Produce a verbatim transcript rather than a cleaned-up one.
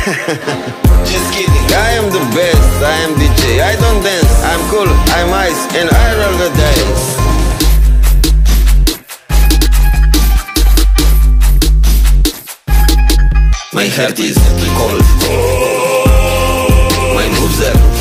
Just kidding. I am the best, I am D J. I don't dance, I'm cool, I'm ice, and I roll the dice. My heart is cold. My moves are